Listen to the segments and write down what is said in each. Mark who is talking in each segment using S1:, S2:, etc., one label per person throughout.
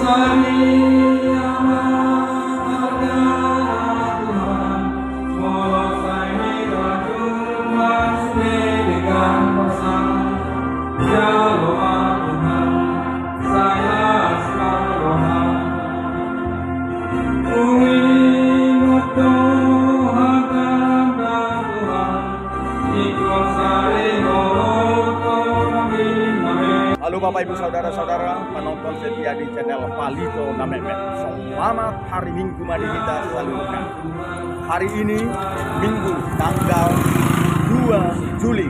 S1: Halo Bapak Ibu Saudara-saudara penonton setia di channel Palito Namemet. Selamat hari Minggu mari kita salurkan. Hari ini Minggu tanggal 2 Juli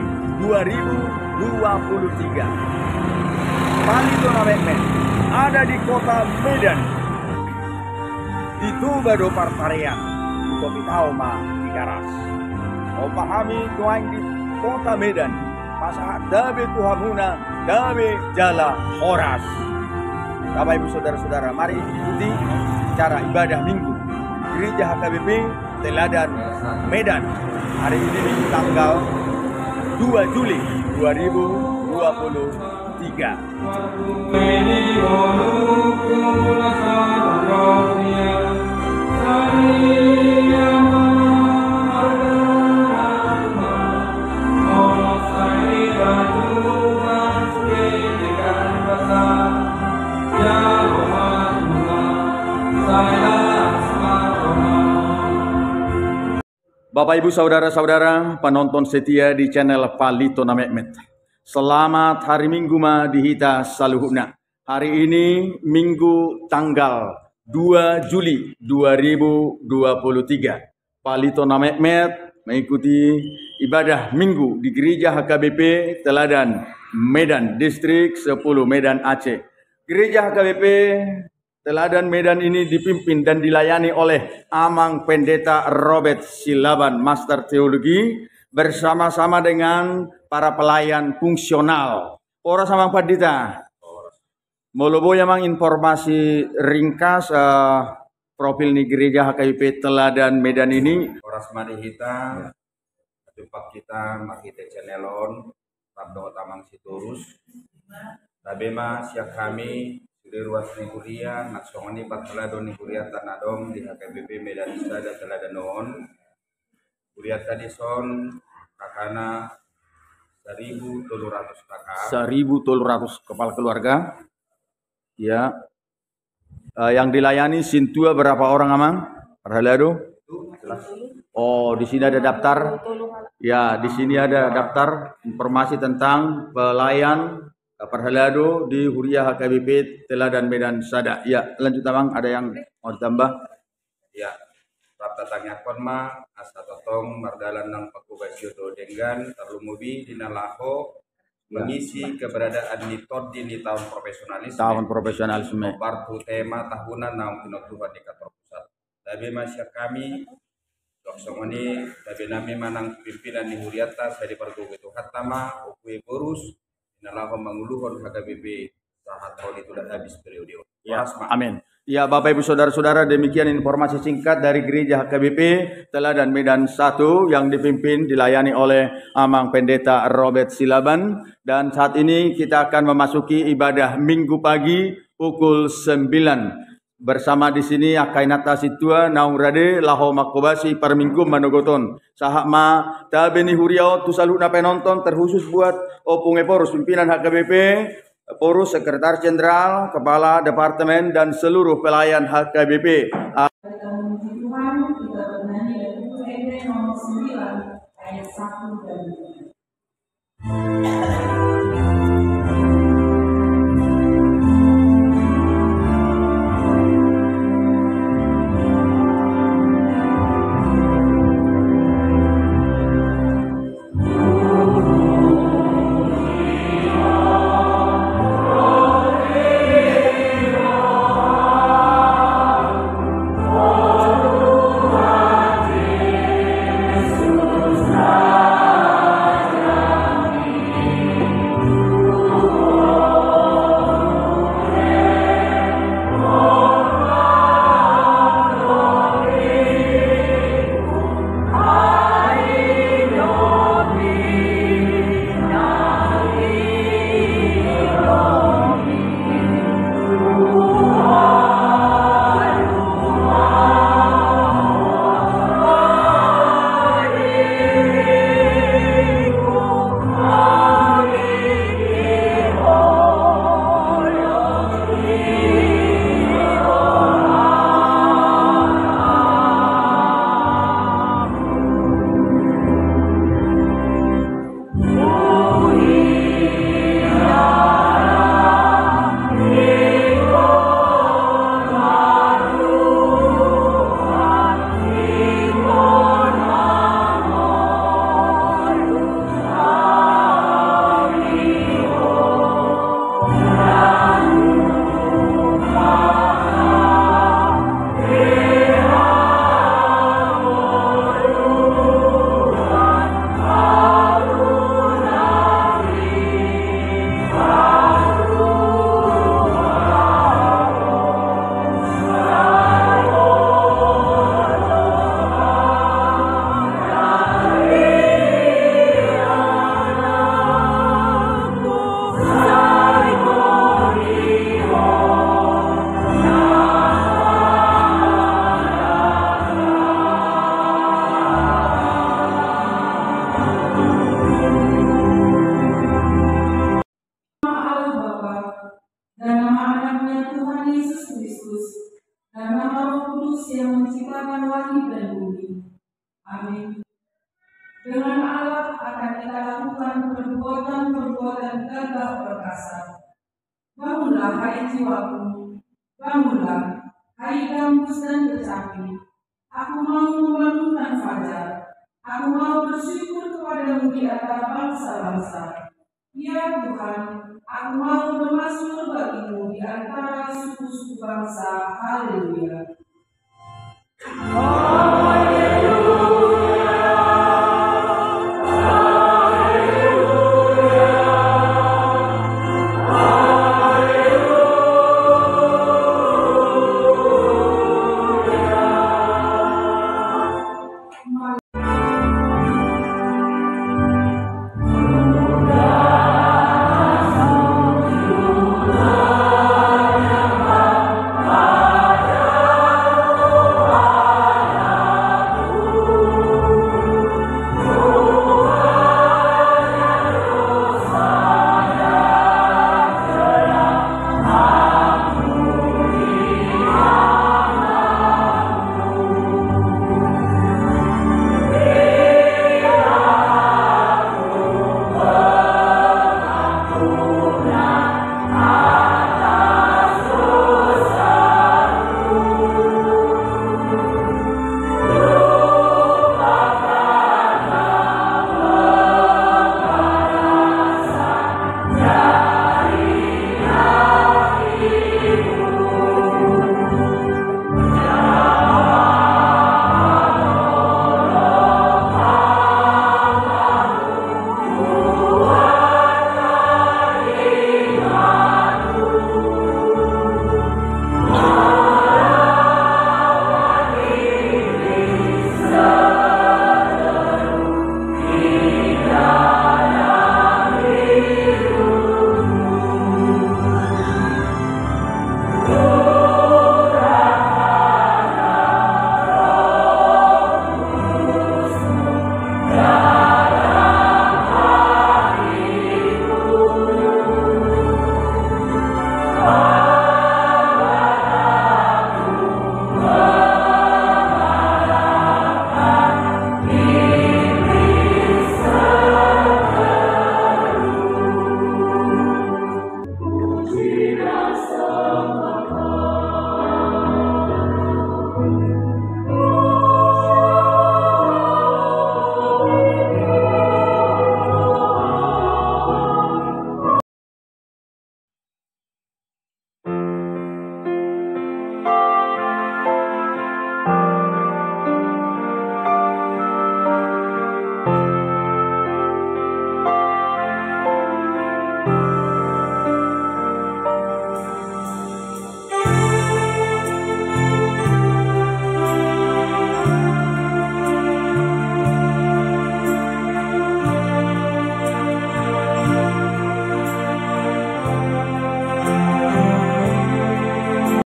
S1: 2023. Palito Namemet ada di kota Medan. Di Tubado Partarian, di Kopi Tauma, di Garas. Mau pahami doang di kota Medan. Pasahat dabe tuhamuna dabe jala horas. Bapak Ibu Saudara-saudara, mari ikuti cara ibadah Minggu Gereja HKBP Teladan Medan. Hari ini Minggu tanggal 2 Juli 2023. Bapak Ibu Saudara-saudara penonton setia di channel Palito Namemet. Selamat hari Minggu ma dihita saluhuna. Hari ini Minggu tanggal 2 Juli 2023. Palito Namemet mengikuti ibadah Minggu di Gereja HKBP Teladan Medan, Distrik 10 Medan Aceh. Gereja HKBP Teladan Medan ini dipimpin dan dilayani oleh Amang Pendeta Robert Silaban, Master Teologi, bersama-sama dengan para pelayan fungsional. Ora sama Padita. Molobo yang informasi ringkas profil nih Gereja HKBP Teladan Medan ini.
S2: Oras marihita, tempat kita makita channelon, Rabdo Tamang Siturus. Tabema siak kami di ruas Nikuria, naksongani patulado Nikuria Tanadong di HKBP Medan Sada Teladanon. Kuliah tadi son kakana 1.300 kakak.
S1: 1.300 kepala keluarga. Ya. Yang dilayani Sintua berapa orang Amang? Perhalado? Oh, di sini ada daftar. Ya, di sini ada daftar informasi tentang pelayan Perhalado di Huria HKBP Teladan Medan Sada. Ya, lanjut Abang, ada yang mau ditambah?
S2: Ya, Rabta Tangyakon ma asa totong mardalan nang pakubasyo do denggan terlumubi dinalaho mengisi keberadaan nitod di tahun profesionalisme.
S1: Tahun profesionalisme.
S2: Bartu tema tahunan naung pinotuhan di kantor pusat. Dabe masya kami doksongoni dabe nami manang pimpinan di Huriata saya dipergu itu hatama ukui burus nalaho manguluhon HKBP saat tahun itu sudah habis periode.
S1: Ya, amin. Ya, Bapak Ibu Saudara-saudara, demikian informasi singkat dari Gereja HKBP Teladan Medan 1 yang dipimpin dilayani oleh Amang Pendeta Robert Silaban, dan saat ini kita akan memasuki ibadah Minggu pagi pukul 9. Bersama di sini akainata situa naung rade laho makobasi per minggu manogoton sahama tabeni huriao tusaluna penonton terkhusus buat opung eporus pimpinan HKBP, Porus Sekretaris Jenderal, Kepala Departemen dan seluruh pelayan HKBP.
S3: Tuhan kita bernyanyi dari Hebrew nomor 9 ayat 1 dan 2. Kudus yang menciptakan langit dan bumi. Amin. Dengan Allah akan kita lakukan perbuatan-perbuatan gagah perkasa. Bangunlah hai jiwaku, bangunlah hai gambus dan kecapi. Aku mau membangunkan fajar. Aku mau bersyukur kepadamu di antara bangsa-bangsa. Ya Tuhan, aku mau bermasmur bagimu di antara suku-suku bangsa. Haleluya.